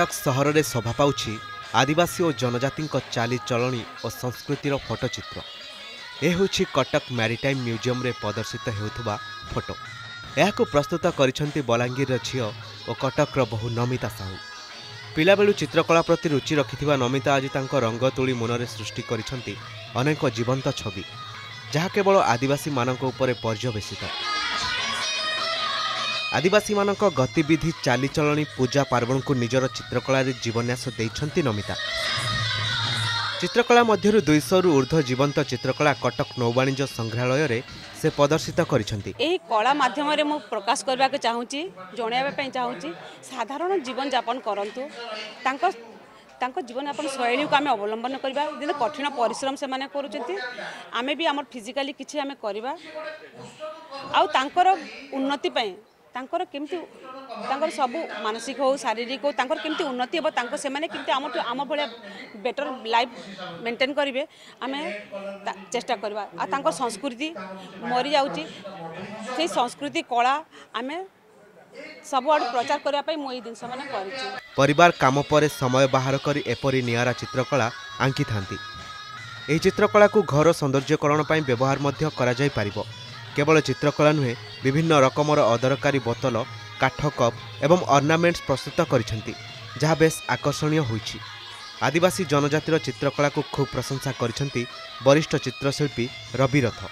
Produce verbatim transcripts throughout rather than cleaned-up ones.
कटक सहर में शोभा पाउछि आदिवासी और जनजाति चाली चलनी और संस्कृतिर फोटोचित्र। यह होछि कटक मैरीटाइम म्यूजियम रे प्रदर्शित हेउथबा फोटो। यह प्रस्तुत करिसेंती बलांगीर झियो और कटकर बहु नमिता साहू। पिलाबेलू चित्रकला प्रति रुचि रखिथिबा नमिता आज तांको रंग तुली मनरे सृष्टि करिसेंती अनेक जीवंत छवि, जहा केवल आदिवासी मानक उपरे पर्यवेसित। आदिवासी मानक गतिविधि चालीचलनी पूजा पार्वण को निजर चित्रकला जीवन्यास देइछंती नमिता। चित्रकला मध्यरु दुईश रु ऊर्ध्व जीवंत चित्रकला कटक नौवाणिज्य संग्रहालय रे से प्रदर्शित करिसेंती। एही कला माध्यम रे मु प्रकाश करबा के चाहूची, जणैबा पई चाहूची साधारण जीवन यापन करंतु। तांको तांको जीवन यापन शैली को आमे अवलंबन करबा। दिन कठिन परिश्रम से माने करूचंती, आमे भी हमर फिजिकली किछि आमे करबा। आउ तांकर उन्नति पई तांकर केमती तांकर सब मानसिक हो शारीरिक हो तांकर केमती उन्नति हो, तांको से माने केमती आम आम भले बेटर लाइफ मेंटेन करिवे आमे चेष्टा करबा। आ तांकर संस्कृति मरि जाउची, से संस्कृति कला आमे सब आड़ प्रचार करबा पई मोई दिन माने करिछि। परिवार काम पर समय बाहर करी एपरी नियारा चित्रकला आंकी थांती। एही चित्रकला को घर सौंदर्यकरण पई व्यवहार मध्य करा जाय पारिबो। केवल चित्रकला नुहे, विभिन्न रकमर अदरकारी बोतल, काठ कप एवं अर्नामेंट्स प्रस्तुत करिसेंती, जहा बेस आकर्षणीय होइछि। आदिवासी जनजातिर चित्रकला को खूब प्रशंसा करिसेंती वरिष्ठ चित्रशिल्पी रवि रथ।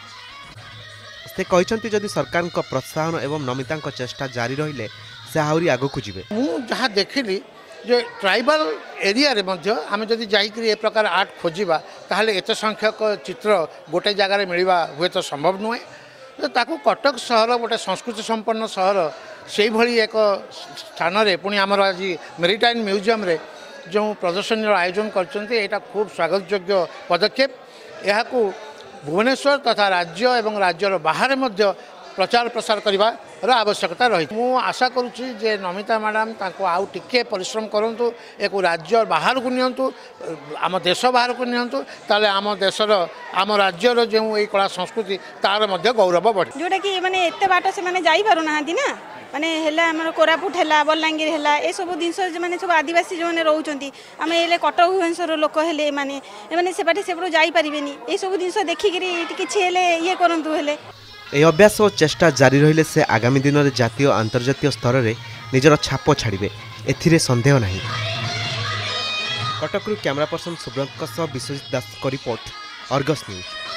से कहिसेंती जदि सरकार को प्रोत्साहन एवं नमिता चेष्टा जारी रहिले से आहुरी आगकु जिवे। मु जहा देखिली जे ट्राइबल एरिया रे मध्य आमे जदि जाई करी ए प्रकार आर्ट खोजिबा ताहले एत संख्यक चित्र गोटे जगह रे मिलिबा हुए तो संभव नुहे। ताकू कटक सहर गोटे संस्कृति संपन्न सहर से भली एक स्थान रे पुणी आमर आज मेरीटाइम म्यूजियम रे जो प्रदर्शनी आयोजन करछन्ते एटा खूब स्वागत योग्य पदक्षेप। यह भुवनेश्वर तथा राज्य एवं राज्यर बाहर मध्य प्रचार प्रसार करने आवश्यकता रही। मु आशा करुच्ची जे नमिता मैडम ताको आउ टिके परिश्रम करंतु, एक राज्य बाहर को नियंतु, आम देश बाहर को नियंतु, ताले आम देशर आम राज्यर जो ये कला संस्कृति तार मध्य गौरव बढ़े। जोटा कि माने एते बाट से माने जाई पारु नाहांती ना, माने हेला हमर कोरापुट हेला बलांगीर हेला ए सब जिनस माने सब आदिवासी जो माने रहउचंती, आमे एले कटक भुवनेश्वर लोक हेले माने माने से बाटे सेपरो जाई परिबेनी। ए सब जिनस देखि करी किछि हेले ये करंतु हेले। यह अभ्यास और चेष्टा जारी रहिले से आगामी दिन में जातीय और अंतर्जातीय स्तर में निजर छाप छाड़े, एथिरे संदेह नहीं। कटकरू camera person Subrata Biswajit Das report, Argus news.